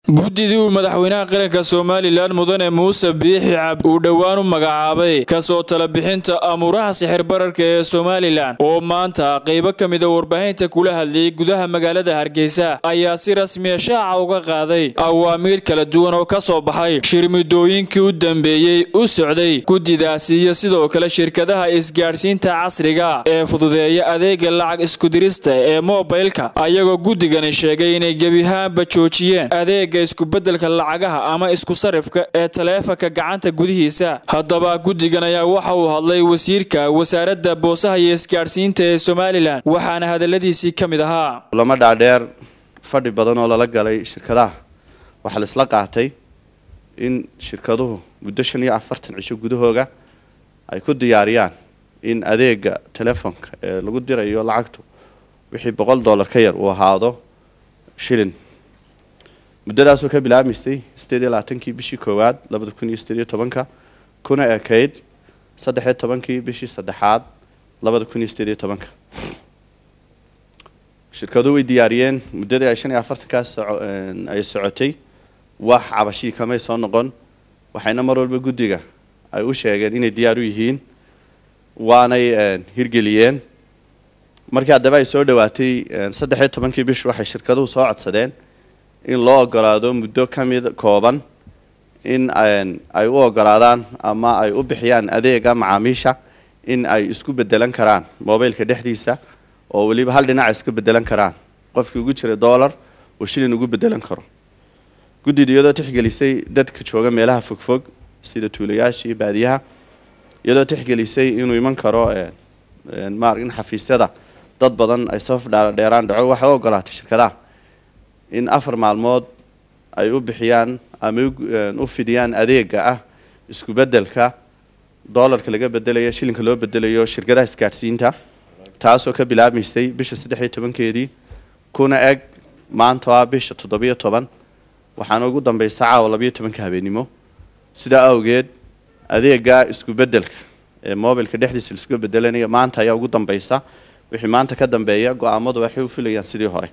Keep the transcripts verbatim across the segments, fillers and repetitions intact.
guddidu madaxweynaha qaranka Soomaaliland mudane Muuse Biixi Cabdi uu dhawaan u magacaabay ka soo tala bixinta amuraha sixir bararka ee Soomaaliland oo maanta qayb ka mid ah warbaahinta kula hadlay gudaha magaalada Hargeysa ayaa si rasmi ah shaaca uga qaaday awaamiir kala duwan oo ka soo baxay shirmidooyinkii u dambeeyay u socday guddidaasi iyo sidoo kale shirkadaha isgaarsiinta casriga ee fududeeya adeega lacag isku dirista ee mobilka ayagoo guddigani sheegay inay gabihaanba joojiyeen adeega isku bedelka lacagaha ama isku sarifka ee taleefanka gacanta gudihiisa hadaba guddigan ayaa waxa uu hadlay wasiirka wasaaradda boosaha iyo isgaarsiinta ee Soomaaliland waxaana hadaladiisii kamid ahaa lama dhaadheer fadhi badan oo la galay shirkadaha waxa la isla qaatay in shirkaduhu muddo shan iyo afartan cisho gudahooga ay ku diyaariyaan in adeega taleefanka ee lagu dirayo lacagtu wixii boqol dollar ka yar uu ahaado shilin muddadaas oo ka bilaabmistay sideed iyo labaatankii bishii koowaad labada kun iyo sideed iyo tobanka kuna ekayd saddex iyo tobankii bishii saddexaad labada kun iyo sideed iyo tobanka shirkaduhu way diyaariyeen muddadii ay shan iyo afartankaas ay socotay wax cabashii kamay soo noqon waxayna mar walba guddiga ay u sheegeen inay diyaar u yihiin waanay hirgeliyeen markii haddaba ay soo dhawaatay saddex iyo tobankii bishii waxay shirkaduhu soo codsadeen in loo ogolaado muddo kamid kooban in ay u ogolaadaan ama ay u bixiyaan adeega macaamiisha in ay isku bedelan karaan mobilka dhexdiisa oo waliba hal dhinac isku bedelan karaan qofkii ugu jira dollar oo shilin ugu bedelan karo guddidu iyadoo tixgelisay dadka jooga meelaha fogfog sida tuulayaasha iyo baadiyaha iyadoo tixgelisay inuu iman karo maar in xafiisyada dad badan ay saf dheeraan dhaco waxa ogolaatay shirkadaha in afar maalmood ay u bixiyaan ama u fidiyaan adeega ah isku bedelka dollarka laga bedelayo shilinka loo bedelayo shirkadaha isgaarsiinta taasoo ka bilaabmaysay bisha saddex iyo tobankeedii kuna eg maanta waa bisha toddoba iyo toban waxaana ugu dambaysa caawa laba iyo tobanka habeenimo sidaa awgeed adeega isku bedelka ee mobilka dhexdiisa la isku bedelanayo maanta ayaa ugu dambaysa wixii maanta ka dambeeya go'aamadu waxay u filayaan sidii hore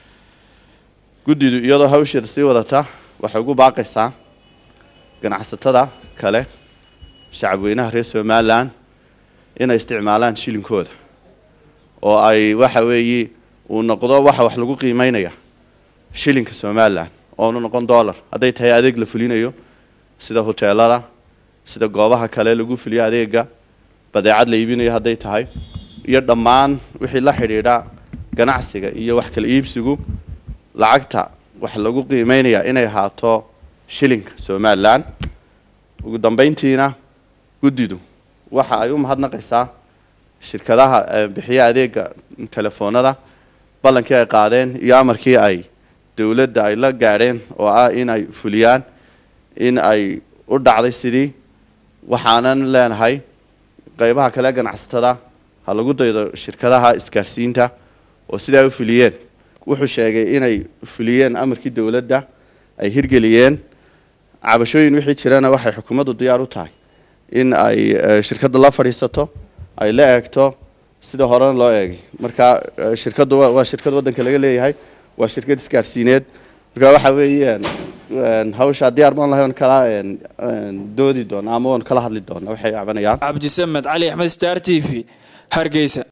guddidu iyadoo hawsheeda sii wadata waxay ugu baaqaysaa ganacsatada kale shacabweynaha reer Soomaaliland inay isticmaalaan shilinkooda oo ay waxa weeye uu noqdo waxa wax lagu qiimeynaya shilinka Soomaaliland oo noqon dollar haday tahay adeeg la fulinayo sida hoteelada sida goobaha kale lagu fuliyo adeega badeecad la iibinayo haday tahay iyo dhammaan wixii la xiriira ganacsiga iyo wax kala iibsigu lacagta wax lagu qiimeynaya inay haato shilinka Soomaaliland ugu dambeyntiina guddidu waxa ay u mahadnaqaysaa shirkadaha bixiya adeega telefoonada ballankii ay qaadeen iyo amarkii ay dawladda ay la gaareen oo ah in ay fuliyaan in ay u dhacday sidii waxaanan leenahay qaybaha kale ganacsatada ha lagu daydo shirkadaha isgaarsiinta oo sidaa u fuliyeen wuxuu sheegay inay fuliyeen amarkii dawladda ay hirgeliyeen cabashooyin wixii jirana waxay xukuumaddu diyaar u tahay in ay shirkadda la fadhiisato ay la eegto sida horena loo eegay marka shirkaddu waa shirkad waddanka laga leeyahay waa shirkad isgaarsiineed marka waxa weeyaan hawsha diyaar baan lahayn kala doodi doona ama on kala hadli doona waxay cabanayaan Cabdi Samed Ali Ahmed Star T V Hargeysa.